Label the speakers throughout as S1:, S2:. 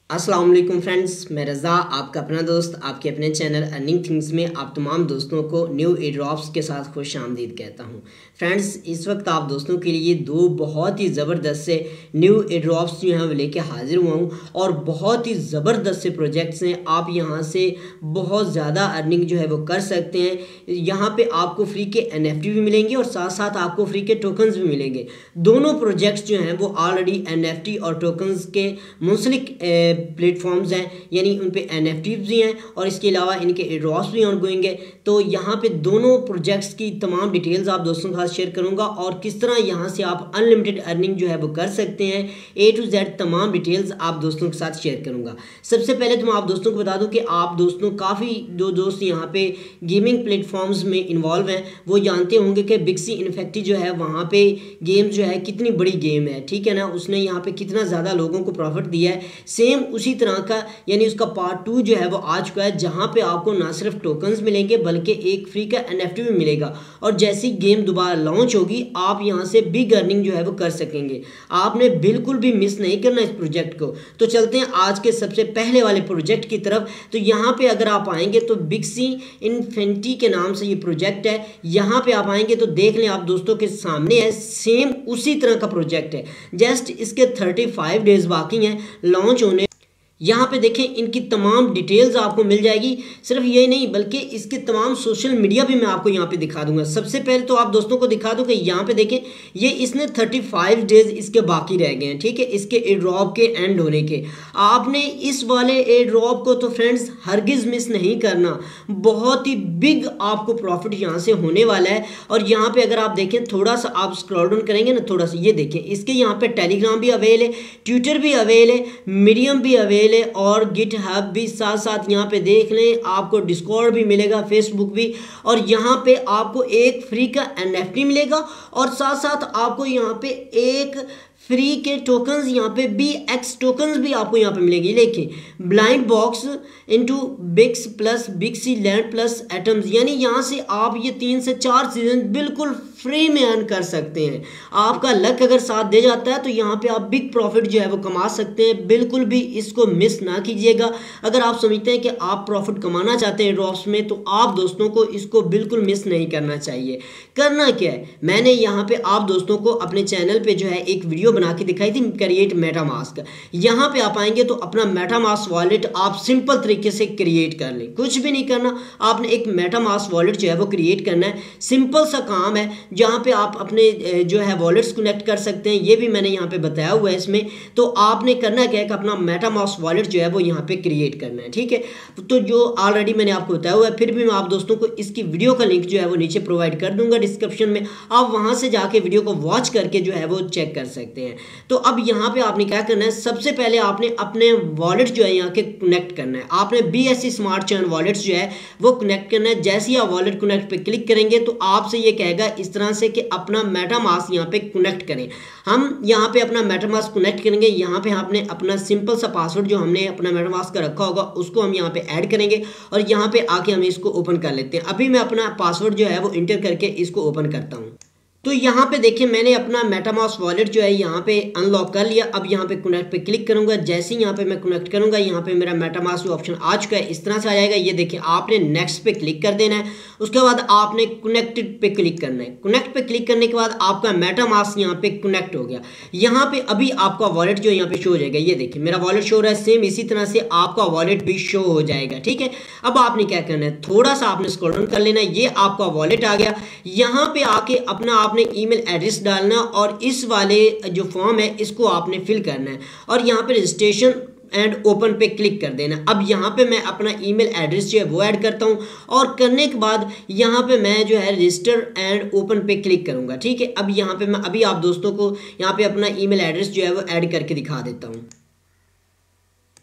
S1: अस्सलाम वालेकुम फ्रेंड्स, मैं रज़ा आपका अपना दोस्त आपके अपने चैनल अर्निंग थिंग्स में आप तमाम दोस्तों को न्यू एयरड्रॉप्स के साथ खुश आमदीद कहता हूं। फ्रेंड्स, इस वक्त आप दोस्तों के लिए दो बहुत ही ज़बरदस्त से न्यू एयरड्रॉप्स जो हैं वो लेके हाजिर हुआ हूं और बहुत ही ज़बरदस्त से प्रोजेक्ट्स हैं। आप यहां से बहुत ज़्यादा अर्निंग जो है वो कर सकते हैं। यहाँ पे आपको फ्री के NFT भी मिलेंगे और साथ साथ आपको फ्री के टोकन्स भी मिलेंगे। दोनों प्रोजेक्ट्स जो हैं वो ऑलरेडी NFT और टोकन्स के मुंसलिक प्लेटफॉर्म्स हैं, यानी उन पे NFTs भी हैं और इसके अलावा इनके एयरड्रॉप्स भी ऑनगोइंग है। तो यहाँ पे दोनों प्रोजेक्ट्स की तमाम डिटेल्स आप दोस्तों के साथ शेयर करूँगा और किस तरह यहाँ से आप अनलिमिटेड अर्निंग जो है वो कर सकते हैं। A to Z तमाम डिटेल्स आप दोस्तों के साथ शेयर करूँगा। सबसे पहले तो मैं आप दोस्तों को बता दूँ कि आप दोस्तों काफ़ी दो दोस्त यहाँ पे गेमिंग प्लेटफॉर्म्स में इन्वॉल्व हैं, वो जानते होंगे कि बिक्सी इन्फेक्टी जो है वहाँ पे गेम जो है कितनी बड़ी गेम है, ठीक है ना। उसने यहाँ पे कितना ज़्यादा लोगों को प्रॉफिट दिया है। सेम उसी तरह का यानी उसका पार्ट 2 जो है वो आ चुका है, जहां पे आपको ना सिर्फ टोकन्स मिलेंगे बल्कि एक फ्री का NFT भी मिलेगा और जैसी गेम दोबारा लॉन्च होगी आप यहां से बिग अर्निंग जो है वो कर सकेंगे। आपने बिल्कुल भी मिस नहीं करना इस प्रोजेक्ट को। तो चलते हैं आज के सबसे पहले वाले प्रोजेक्ट की तरफ। तो यहाँ पे अगर आप आएंगे तो बिक्सी इन्फिनिटी के नाम से ये प्रोजेक्ट है। यहाँ पे आप आएंगे तो देख लें आप दोस्तों के सामने है, सेम उसी तरह का प्रोजेक्ट है। जस्ट इसके 35 डेज बाकी हैं लॉन्च होने। यहाँ पे देखें इनकी तमाम डिटेल्स आपको मिल जाएगी। सिर्फ ये नहीं बल्कि इसके तमाम सोशल मीडिया भी मैं आपको यहाँ पे दिखा दूंगा। सबसे पहले तो आप दोस्तों को दिखा दूं कि यहाँ पे देखें ये इसने 35 डेज इसके बाकी रह गए हैं, ठीक है, इसके एयर ड्रॉप के एंड होने के। आपने इस वाले एयर ड्रॉप को तो फ्रेंड्स हरगिज मिस नहीं करना। बहुत ही बिग आपको प्रॉफिट यहाँ से होने वाला है। और यहाँ पे अगर आप देखें थोड़ा सा आप स्क्रॉल डाउन करेंगे ना, थोड़ा सा ये देखें इसके यहाँ पे टेलीग्राम भी अवेल है, ट्विटर भी अवेल है, मीडियम भी अवेल और गिटहब भी साथ साथ यहाँ पे देख लें। आपको डिस्कॉर्ड भी मिलेगा, फेसबुक भी, और यहाँ पे आपको एक फ्री का NFT मिलेगा और साथ साथ आपको यहाँ पे एक फ्री के टोकन्स यहाँ पे BX टोकन्स भी आपको यहाँ पे मिलेंगे। देखिए blind box into Bix plus Bixi land plus atoms, यानी यहाँ से आप ये 3 से 4 सीजन बिल्कुल फ्री में अर्न कर सकते हैं। आपका लक अगर साथ दे जाता है तो यहाँ पे आप बिग प्रॉफिट जो है वो कमा सकते हैं। बिल्कुल भी इसको मिस ना कीजिएगा। अगर आप समझते हैं कि आप प्रॉफिट कमाना चाहते हैं ड्रॉप्स में तो आप दोस्तों को इसको बिल्कुल मिस नहीं करना चाहिए। करना क्या है, मैंने यहाँ पे आप दोस्तों को अपने चैनल पे जो है एक वीडियो बना के दिखाई थी, क्रिएट मेटामास्क। यहाँ पे आप आएंगे तो अपना मेटामास्क वॉलेट आप सिंपल तरीके से क्रिएट कर लें। कुछ भी नहीं करना, आपने एक मेटामास्क वॉलेट जो है वो क्रिएट करना है। सिंपल सा काम है जहाँ पे आप अपने जो है वॉलेट्स कनेक्ट कर सकते हैं। ये भी मैंने यहाँ पे बताया हुआ है इसमें। तो आपने करना क्या है कि अपना मेटामास्क वॉलेट जो है वो यहाँ पे क्रिएट करना है, ठीक है। तो जो ऑलरेडी मैंने आपको बताया हुआ है, फिर भी मैं आप दोस्तों को इसकी वीडियो का लिंक जो है वो नीचे प्रोवाइड कर दूंगा डिस्क्रिप्शन में। आप वहाँ से जाके वीडियो को वॉच करके जो है वो चेक कर सकते हैं। तो अब यहाँ पे आपने क्या करना है, सबसे पहले आपने अपने वॉलेट जो है यहाँ के कनेक्ट करना है। आपने BSC स्मार्ट चेन वॉलेट्स जो है वो कनेक्ट करना है। जैसे ही आप वॉलेट कनेक्ट पे क्लिक करेंगे तो आपसे ये कहेगा इस तरह से कि अपना मेटामास्क यहाँ पे कनेक्ट करें। हम यहाँ पे अपना मेटामास्क कनेक्ट करेंगे। यहाँ पे आपने अपना सिंपल सा पासवर्ड जो हमने अपना मेटामास्क का रखा होगा उसको हम यहाँ पे ऐड करेंगे और यहाँ पे आके हम इसको ओपन कर लेते हैं। अभी मैं अपना पासवर्ड जो है वो इंटर करके इसको ओपन करता हूँ। तो यहाँ पे देखिए मैंने अपना मेटामास्क वॉलेट जो है यहाँ पे अनलॉक कर लिया। अब यहाँ पे कनेक्ट पे क्लिक करूंगा। जैसे ही यहाँ पे मैं कनेक्ट करूंगा यहाँ पे मेरा मेटामास्क ऑप्शन आ चुका है, इस तरह से आ जाएगा। ये देखिए आपने नेक्स्ट पे क्लिक कर देना है। उसके बाद आपने कनेक्टेड पे क्लिक करना है। कनेक्ट पे क्लिक करने के बाद आपका मेटामास्क यहाँ पे कनेक्ट हो गया। यहाँ पे अभी आपका वॉलेट जो यहाँ पे शो हो जाएगा। ये देखिए मेरा वॉलेट शो हो रहा है, सेम इसी तरह से आपका वॉलेट भी शो हो जाएगा, ठीक है। अब आपने क्या करना है, थोड़ा सा आपने स्क्रॉल डाउन कर लेना है। ये आपका वॉलेट आ गया। यहाँ पे आके अपना आपने ईमेल एड्रेस डालना और इस वाले जो फॉर्म है इसको आपने फिल करना है और यहाँ पे रजिस्ट्रेशन एंड ओपन पे क्लिक कर देना। अब यहाँ पे मैं अपना ईमेल एड्रेस जो है वो ऐड करता हूँ और करने के बाद यहाँ पे मैं जो है रजिस्टर एंड ओपन पे क्लिक करूँगा, ठीक है। अब यहाँ पे मैं अभी आप दोस्तों को यहाँ पे अपना ईमेल एड्रेस जो है वो ऐड करके दिखा देता हूँ।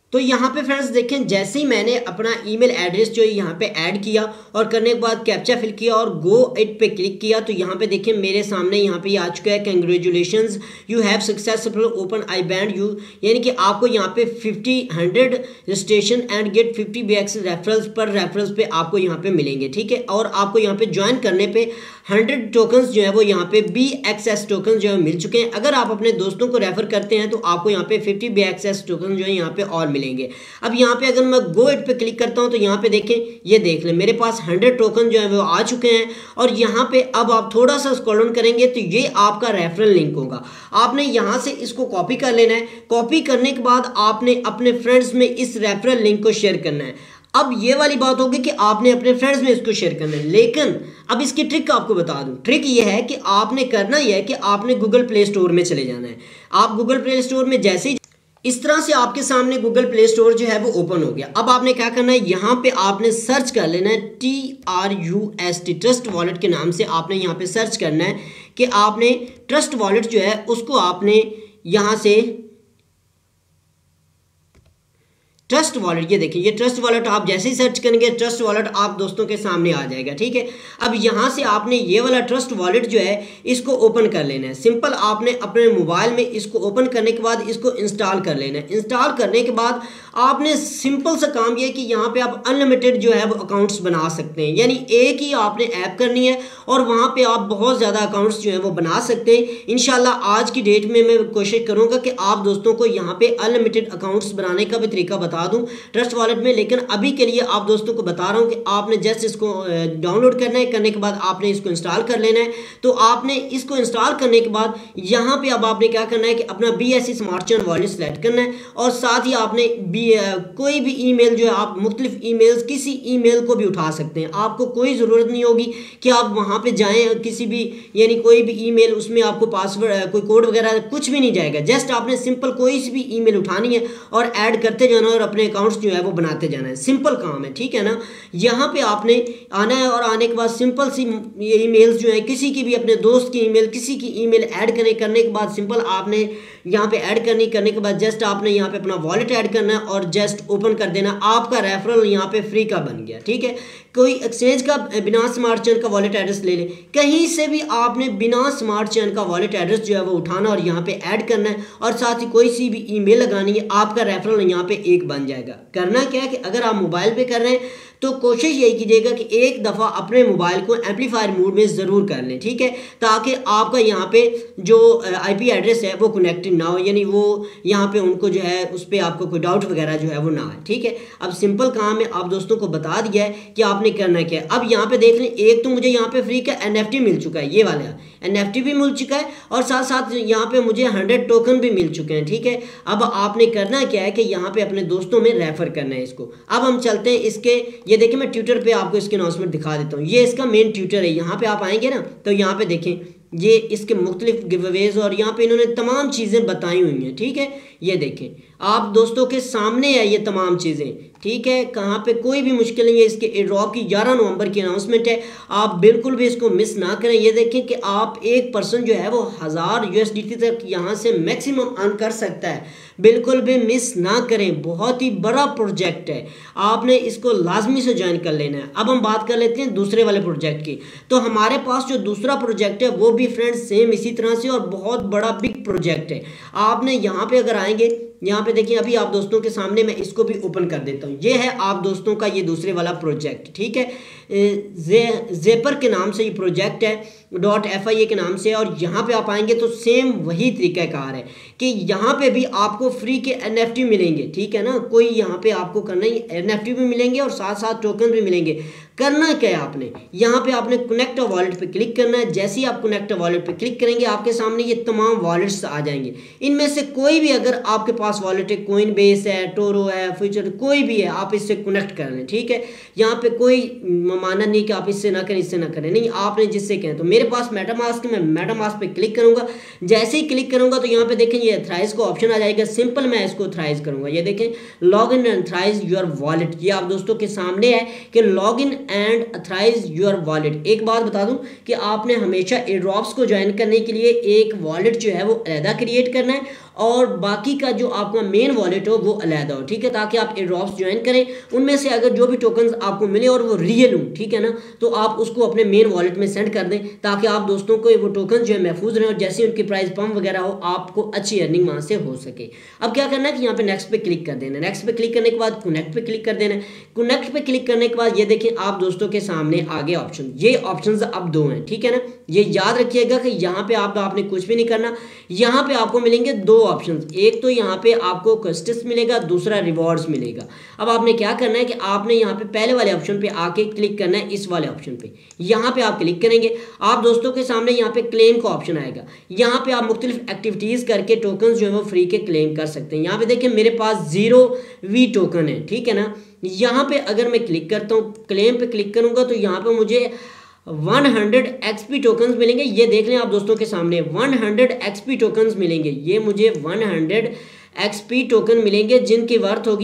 S1: तो यहाँ पे फ्रेंड्स देखें, जैसे ही मैंने अपना ईमेल एड्रेस जो है यहाँ पे ऐड किया और करने के बाद कैप्चा फिल किया और गो इट पे क्लिक किया, तो यहाँ पे देखें मेरे सामने यहाँ पे आ चुका है congratulations you have successful open I band you, यानी कि आपको यहाँ पे 100 registration and get 50 BX referrals पर रेफरल्स पे आपको यहाँ पे मिलेंगे, ठीक है। और आपको यहाँ पे ज्वाइन करने पे 100 टोकन्स जो है वो यहाँ पे BXS टोकन जो है मिल चुके हैं। अगर आप अपने दोस्तों को रेफर करते हैं तो आपको यहाँ पे 50 BXS टोकन जो है यहाँ पे और मिलेंगे। अब यहाँ पे अगर मैं गो इट पे क्लिक करता हूँ तो यहाँ पे देखें, ये देख लें मेरे पास 100 टोकन जो है वो आ चुके हैं। और यहाँ पे अब आप थोड़ा सा स्क्रॉल डाउन करेंगे तो ये आपका रेफरल लिंक होगा। आपने यहाँ से इसको कॉपी कर लेना है। कॉपी करने के बाद आपने अपने फ्रेंड्स में इस रेफरल लिंक को शेयर करना है। अब ये वाली बात होगी कि आपने अपने फ्रेंड्स में इसको शेयर करना है, लेकिन अब इसकी ट्रिक आपको बता दूं। ट्रिक ये है कि आपने करना यह है कि आपने गूगल प्ले स्टोर में चले जाना है। आप गूगल प्ले स्टोर में जैसे ही इस तरह से आपके सामने गूगल प्ले स्टोर जो है वो ओपन हो गया। अब आपने क्या करना है, यहाँ पे आपने सर्च कर लेना है TRUST ट्रस्ट वॉलेट के नाम से आपने यहाँ पे सर्च करना है कि आपने ट्रस्ट वॉलेट जो है उसको आपने यहाँ से ट्रस्ट वॉलेट, ये देखिए ये ट्रस्ट वॉलेट आप जैसे ही सर्च करेंगे ट्रस्ट वॉलेट आप दोस्तों के सामने आ जाएगा, ठीक है। अब यहाँ से आपने ये वाला ट्रस्ट वॉलेट जो है इसको ओपन कर लेना है। सिंपल आपने अपने मोबाइल में इसको ओपन करने के बाद इसको इंस्टॉल कर लेना है। इंस्टॉल करने के बाद आपने सिंपल सा काम ये है कि यहाँ पे आप अनलिमिटेड जो है वो अकाउंट्स बना सकते हैं, यानी एक ही आपने ऐप करनी है और वहाँ पे आप बहुत ज़्यादा अकाउंट्स जो है वो बना सकते हैं। इंशाल्लाह आज की डेट में मैं कोशिश करूँगा कि आप दोस्तों को यहाँ पे अनलिमिटेड अकाउंट्स बनाने का भी तरीका बता दूं ट्रस्ट वॉलेट में, लेकिन अभी के लिए आप दोस्तों को बता रहा हूं कि आपने जस्ट इसको डाउनलोड करना है। करने के बाद आपने इसको इंस्टॉल कर लेना है। तो आपने इसको इंस्टॉल करने के बाद यहाँ पे अब आपने क्या करना है कि अपना BSC smart chain wallet select करना है और साथ ही आपने कोई भी ईमेल जो है आप मुख्तलिफ ईमेल्स किसी ईमेल को भी उठा सकते हैं। आपको कोई ज़रूरत नहीं होगी कि आप वहाँ पे जाएं किसी भी, यानी कोई भी ईमेल उसमें आपको पासवर्ड कोई कोड वगैरह कुछ भी नहीं जाएगा। जस्ट आपने सिंपल कोई सी भी ईमेल उठानी है और ऐड करते जाना और अपने अकाउंट्स जो है वो बनाते जाना है। सिंपल काम है, ठीक है ना। यहाँ पे आपने आना है और आने के बाद सिंपल सी ये ईमेल्स जो है किसी की भी अपने दोस्त की ईमेल किसी की ईमेल ऐड करने के बाद सिंपल आपने यहाँ पे ऐड करने के बाद जस्ट आपने यहाँ पे अपना वॉलेट ऐड करना है और जस्ट ओपन कर देना। आपका रेफरल यहाँ पे फ्री का बन गया, ठीक है। कोई एक्सचेंज का बिना स्मार्ट चेन का वॉलेट एड्रेस ले ले, कहीं से भी आपने बिना स्मार्ट चेन का वॉलेट एड्रेस जो है वो उठाना और यहाँ पे ऐड करना है और साथ ही कोई सी भी ईमेल लगानी है, आपका रेफरल यहाँ पे एक बन जाएगा। करना क्या है कि अगर आप मोबाइल पे कर रहे हैं तो कोशिश यही कीजिएगा कि एक दफ़ा अपने मोबाइल को एम्पलीफायर मोड में ज़रूर कर लें, ठीक है, ताकि आपका यहाँ पे जो IP एड्रेस है वो कनेक्टेड ना हो, यानी वो यहाँ पे उनको जो है उस पर आपको कोई डाउट वगैरह जो है वो ना आए, ठीक है। अब सिंपल काम है, आप दोस्तों को बता दिया है कि आपने करना क्या है। अब यहाँ पे देख लें, एक तो मुझे यहाँ पे फ्री का NFT मिल चुका है, ये वाला NFT भी मिल चुका है और साथ साथ यहाँ पे मुझे 100 टोकन भी मिल चुके हैं, ठीक है। अब आपने करना क्या है कि यहाँ पे अपने दोस्तों में रेफर करना है इसको। अब हम चलते हैं इसके, ये देखिए मैं ट्विटर पे आपको इसके अनाउंसमेंट दिखा देता हूँ। ये इसका मेन ट्विटर है। यहाँ पे आप आएंगे ना तो यहाँ पे देखें ये इसके मुख्तलिफ गिवअवेज और यहाँ पे इन्होंने तमाम चीज़ें बताई हुई हैं, ठीक है। ये देखें आप दोस्तों के सामने है ये तमाम चीज़ें, ठीक है। कहाँ पे कोई भी मुश्किल नहीं है। इसके एयरड्रॉप की 11 नवंबर की अनाउंसमेंट है, आप बिल्कुल भी इसको मिस ना करें। ये देखें कि आप एक पर्सन जो है वो 1000 USDT तक यहाँ से मैक्सिमम अर्न कर सकता है, बिल्कुल भी मिस ना करें। बहुत ही बड़ा प्रोजेक्ट है, आपने इसको लाजमी से ज्वाइन कर लेना है। अब हम बात कर लेते हैं दूसरे वाले प्रोजेक्ट की। तो हमारे पास जो दूसरा प्रोजेक्ट है वो भी फ्रेंड्स सेम इसी तरह से और बहुत बड़ा बिग प्रोजेक्ट है। आपने यहाँ पे अगर आएंगे, यहाँ पे देखिए अभी आप दोस्तों के सामने मैं इसको भी ओपन कर देता हूँ। ये है आप दोस्तों का ये दूसरे वाला प्रोजेक्ट, ठीक है। ज़ेपर के नाम से ये प्रोजेक्ट है, .FIA के नाम से। और यहाँ पे आप आएंगे तो सेम वही तरीक़ाकार है कि यहाँ पे भी आपको फ्री के NFT मिलेंगे, ठीक है ना। कोई यहाँ पे आपको करना ही NFT भी मिलेंगे और साथ साथ टोकन भी मिलेंगे। करना क्या है, आपने यहाँ पे आपने कनेक्ट वॉलेट पे क्लिक करना है। जैसे ही आप कनेक्ट वॉलेट पे क्लिक करेंगे आपके सामने ये तमाम वॉलेट्स आ जाएंगे। इनमें से कोई भी अगर आपके पास वॉलेट है, कोइन बेस है, टोरो है, फ्यूचर कोई भी है, आप इससे कनेक्ट कर लें, ठीक है। यहाँ पे कोई माना नहीं कि आप इससे ना करें इससे ना करें, नहीं, आपने जिससे कहें। तो मेरे पास मेटामास्क, मैं मेटामास्क पे क्लिक करूंगा। जैसे ही क्लिक करूंगा तो यहाँ पे देखें ये अथराइज का ऑप्शन आ जाएगा। सिंपल मैं इसको अथराइज करूंगा। ये देखें log in and authorize your wallet, ये आप दोस्तों के सामने है कि log in and authorize your wallet. एक बात बता दूं कि आपने हमेशा एयर ड्रॉप्स को ज्वाइन करने के लिए एक वॉलेट जो है वो अलहदा क्रिएट करना है और बाकी का जो आपका मेन वॉलेट हो वो अलहदा हो, ठीक है, ताकि आप एयर ड्रॉप्स ज्वाइन करें, उनमें से अगर जो भी टोकन्स आपको मिले और वो रियल हो, ठीक है ना, तो आप उसको अपने मेन वॉलेट में सेंड कर दें ताकि आप दोस्तों को वो टोकन जो है महफूज रहें और जैसे उनकी प्राइस पम्प वगैरह हो आपको अच्छी अर्निंग वहाँ से हो सके। अब क्या करना है कि यहाँ पे नेक्स्ट पे क्लिक कर देना है। नेक्स्ट पे क्लिक करने के बाद कनेक्ट पे क्लिक कर देना है। कनेक्ट पे क्लिक करने के बाद ये देखिए आप दोस्तों के सामने आगे ऑप्शन, ये ऑप्शन अब 2 हैं, ठीक है ना, ये याद रखिएगा कि यहाँ पे आपने कुछ भी नहीं करना। यहाँ पे आपको मिलेंगे 2 ऑप्शन, एक तो यहाँ पे आपको क्वेश्चंस मिलेगा, दूसरा रिवॉर्ड्स मिलेगा। अब आपने क्या करना है कि आपने यहाँ पे पहले वाले ऑप्शन पे आके क्लिक करना है, इस वाले ऑप्शन पे यहाँ पे आप क्लिक करेंगे, आप दोस्तों के सामने यहाँ पे क्लेम का ऑप्शन आएगा। यहाँ पे आप मुख्तलिफ एक्टिविटीज करके टोकन जो है वो फ्री के क्लेम कर सकते हैं। यहाँ पे देखिए मेरे पास 0V टोकन है, ठीक है ना। यहाँ पे अगर मैं क्लिक करता हूँ, क्लेम पे क्लिक करूंगा तो यहाँ पे मुझे 100 XP टोकन्स मिलेंगे। ये देख लें आप दोस्तों के सामने 100 XP टोकन्स मिलेंगे। ये मुझे 100 XP टोकन मिलेंगे जिनकी वर्थ होगी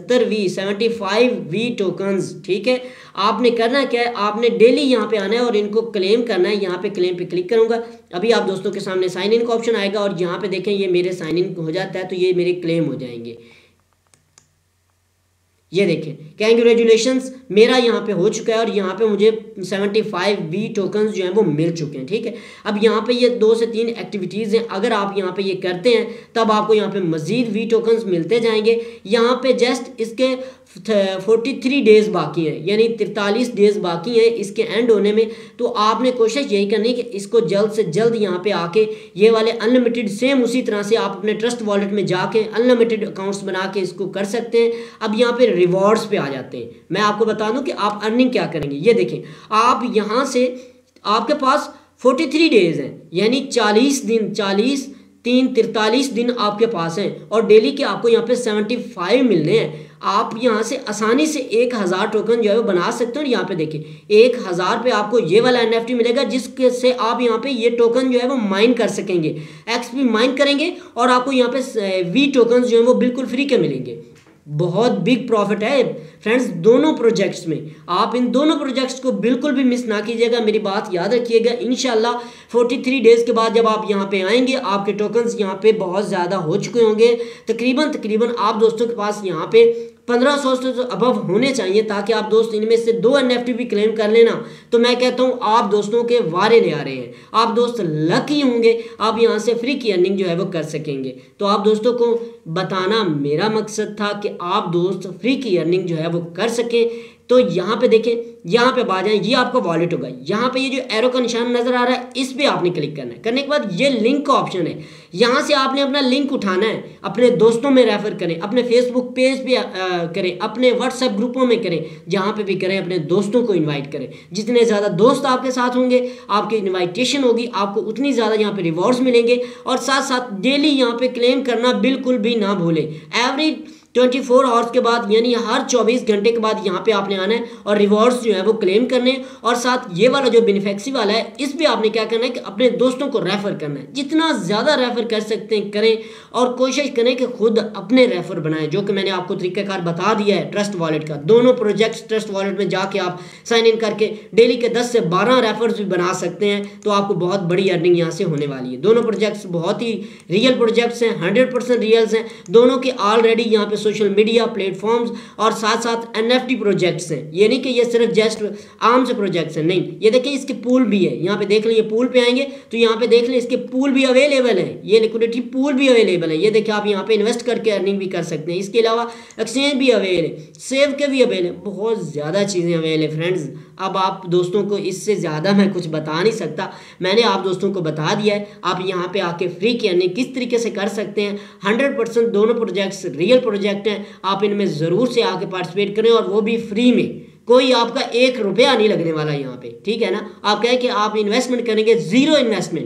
S1: 75V टोकन्स, ठीक है। आपने करना क्या है, आपने डेली यहाँ पे आना है और इनको क्लेम करना है। यहाँ पे क्लेम पे क्लिक करूंगा, अभी आप दोस्तों के सामने साइन इन का ऑप्शन आएगा और यहाँ पे देखें ये मेरे साइन इन हो जाता है तो ये मेरे क्लेम हो जाएंगे। ये देखें कैंग्रेचुलेशंस, मेरा यहाँ पे हो चुका है और यहाँ पे मुझे 75V टोकन्स जो हैं वो मिल चुके हैं, ठीक है। अब यहाँ पे ये 2 से 3 एक्टिविटीज़ हैं, अगर आप यहाँ पे ये करते हैं तब आपको यहाँ पे मज़ीद V टोकन्स मिलते जाएंगे। यहाँ पे जस्ट इसके 43 डेज़ बाकी हैं, यानी 43 डेज़ बाकी हैं इसके एंड होने में। तो आपने कोशिश यही करनी है कि इसको जल्द से जल्द यहाँ पे आके ये वाले अनलिमिटेड, सेम उसी तरह से आप अपने ट्रस्ट वॉलेट में जाके अनलिमिटेड अकाउंट्स बना के इसको कर सकते हैं। अब यहाँ पे रिवॉर्ड्स पे आ जाते हैं। मैं आपको बता दूं कि आप अर्निंग क्या करेंगे। ये देखें आप यहाँ से, आपके पास 43 डेज हैं, यानी 40 दिन, 43 दिन आपके पास हैं और डेली के आपको यहाँ पे 75 मिलने हैं। आप यहाँ से आसानी से 1000 टोकन जो है वो बना सकते हैं। और यहाँ पे देखिए 1000 पे आपको ये वाला NFT मिलेगा जिसके से आप यहाँ पे ये टोकन जो है वो माइन कर सकेंगे, XP माइन करेंगे और आपको यहाँ पे V टोकन जो है वो बिल्कुल फ्री के मिलेंगे। बहुत बिग प्रॉफिट है फ्रेंड्स दोनों प्रोजेक्ट्स में। आप इन दोनों प्रोजेक्ट्स को बिल्कुल भी मिस ना कीजिएगा, मेरी बात याद रखिएगा। इंशाल्लाह 43 डेज़ के बाद जब आप यहाँ पे आएंगे आपके टोकन्स यहाँ पे बहुत ज़्यादा हो चुके होंगे। तकरीबन आप दोस्तों के पास यहाँ पे 1500 से तो अबव होने चाहिए ताकि आप दोस्त इनमें से 2 NFT भी क्लेम कर लेना। तो मैं कहता हूँ आप दोस्तों के वारे ले आ रहे हैं, आप दोस्त लकी होंगे, आप यहाँ से फ्री की अर्निंग जो है वो कर सकेंगे। तो आप दोस्तों को बताना मेरा मकसद था कि आप दोस्त फ्री की अर्निंग जो है वो कर सकें। तो यहाँ पे देखें, यहाँ पे आ जाएं, ये आपका वॉलेट होगा। यहाँ पे ये जो एरो का निशान नजर आ रहा है इस पे आपने क्लिक करना है। करने के बाद ये लिंक का ऑप्शन है, यहाँ से आपने अपना लिंक उठाना है, अपने दोस्तों में रेफर करें, अपने फेसबुक पेज पे करें, अपने व्हाट्सएप ग्रुपों में करें, जहाँ पे भी करें अपने दोस्तों को इन्वाइट करें। जितने ज़्यादा दोस्त आपके साथ होंगे आपकी इन्वाइटेशन होगी, आपको उतनी ज़्यादा यहाँ पे रिवॉर्ड्स मिलेंगे। और साथ साथ डेली यहाँ पे क्लेम करना बिल्कुल भी ना भूलें। एवरी 24 आवर्स के बाद, यानी हर 24 घंटे के बाद यहाँ पे आपने आना है और रिवॉर्ड्स जो है वो क्लेम करने। और साथ ये वाला जो बेनिफिशियरी वाला है इस पे आपने क्या करना है कि अपने दोस्तों को रेफर करना है। जितना ज़्यादा रेफर कर सकते हैं करें और कोशिश करें कि खुद अपने रेफर बनाएं, जो कि मैंने आपको तरीक़ाकार बता दिया है ट्रस्ट वॉलेट का। दोनों प्रोजेक्ट्स ट्रस्ट वॉलेट में जाके आप साइन इन करके डेली के 10 से 12 रेफर्स भी बना सकते हैं। तो आपको बहुत बड़ी अर्निंग यहाँ से होने वाली है। दोनों प्रोजेक्ट्स बहुत ही रियल प्रोजेक्ट्स हैं, 100% रियल्स हैं। दोनों के ऑलरेडी यहाँ पे सोशल मीडिया प्लेटफॉर्म्स और साथ साथ NFT प्रोजेक्ट्स हैं। ये नहीं कि ये सिर्फ जस्ट आम से प्रोजेक्ट्स हैं, नहीं। ये देखिए इसके पूल भी है, यहाँ पे देख लें, ये पूल पे आएंगे तो यहाँ पे देख लें इसके पूल भी अवेलेबल है, ये लिक्विडिटी पूल भी अवेलेबल है। ये देखिए आप यहाँ पे इन्वेस्ट करके अर्निंग भी कर सकते हैं। इसके अलावा एक्सचेंज भी अवेलेबल है, सेव के भी अवेलेबल है, बहुत ज़्यादा चीज़ें अवेलेबल है फ्रेंड्स। अब आप दोस्तों को इससे ज़्यादा मैं कुछ बता नहीं सकता, मैंने आप दोस्तों को बता दिया है। आप यहाँ पे आके फ्री की अर्निंग किस तरीके से कर सकते हैं। 100% दोनों प्रोजेक्ट्स रियल प्रोजेक्ट हैं, आप इनमें ज़रूर से आके पार्टिसिपेट करें और वो भी फ्री में। कोई आपका 1 रुपया नहीं लगने वाला यहाँ पे, ठीक है ना। आप कहें कि आप इन्वेस्टमेंट करेंगे, ज़ीरो इन्वेस्टमेंट है।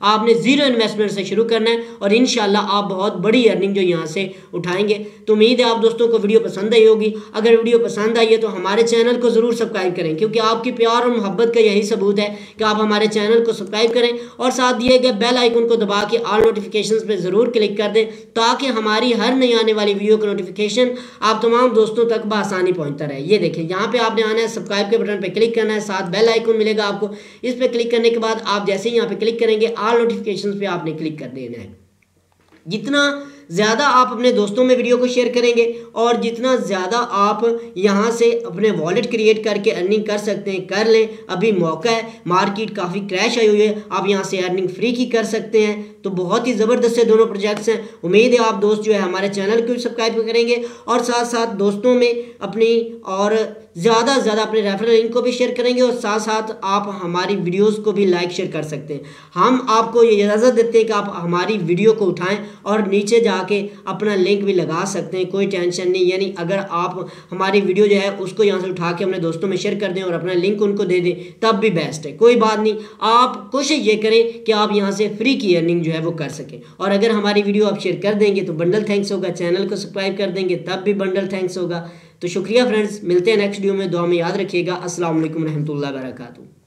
S1: आपने ज़ीरो इन्वेस्टमेंट से शुरू करना है और इंशाल्लाह आप बहुत बड़ी अर्निंग जो यहाँ से उठाएंगे। तो उम्मीद है आप दोस्तों को वीडियो पसंद आई होगी। अगर वीडियो पसंद आई है तो हमारे चैनल को ज़रूर सब्सक्राइब करें, क्योंकि आपकी प्यार और मोहब्बत का यही सबूत है कि आप हमारे चैनल को सब्सक्राइब करें और साथ दिए गए बेल आइकन को दबा के ऑल नोटिफिकेशंस पे ज़रूर क्लिक कर दें, ताकि हमारी हर नई आने वाली वीडियो का नोटिफिकेशन आप तमाम दोस्तों तक बआसानी पहुंचता रहे। ये देखें, यहाँ पे आपने आना है, सब्सक्राइब के बटन पे क्लिक करना है, साथ बेल आइकन मिलेगा आपको। इस पे क्लिक करने के बाद आप जैसे ही यहाँ पे क्लिक करेंगे ऑल नोटिफिकेशंस पे आपने क्लिक कर देना है। जितना ज़्यादा आप अपने दोस्तों में वीडियो को शेयर करेंगे और जितना ज़्यादा आप यहाँ से अपने वॉलेट क्रिएट करके अर्निंग कर सकते हैं कर लें। अभी मौका है, मार्केट काफ़ी क्रैश आई हुई है, आप यहाँ से अर्निंग फ्री की कर सकते हैं। तो बहुत ही ज़बरदस्त से दोनों प्रोजेक्ट्स हैं। उम्मीद है आप दोस्त जो है हमारे चैनल को भी सब्सक्राइब करेंगे और साथ साथ दोस्तों में अपनी और ज़्यादा से ज़्यादा अपने रेफरल लिंक को भी शेयर करेंगे और साथ साथ आप हमारी वीडियोस को भी लाइक शेयर कर सकते हैं। हम आपको ये इजाज़त देते हैं कि आप हमारी वीडियो को उठाएं और नीचे जाके अपना लिंक भी लगा सकते हैं, कोई टेंशन नहीं। यानी अगर आप हमारी वीडियो जो है उसको यहाँ से उठा के अपने दोस्तों में शेयर कर दें और अपना लिंक उनको दे दें, तब भी बेस्ट है, कोई बात नहीं। आप कोशिश ये करें कि आप यहाँ से फ्री की अर्निंग जो है वो कर सकें। और अगर हमारी वीडियो आप शेयर कर देंगे तो बंडल थैंक्स होगा, चैनल को सब्सक्राइब कर देंगे तब भी बंडल थैंक्स होगा। तो शुक्रिया फ्रेंड्स, मिलते हैं नेक्स्ट वीडियो में। दुआ में याद रखिएगा। अस्सलाम वालेकुम रहमतुल्लाहि व बरकातहू।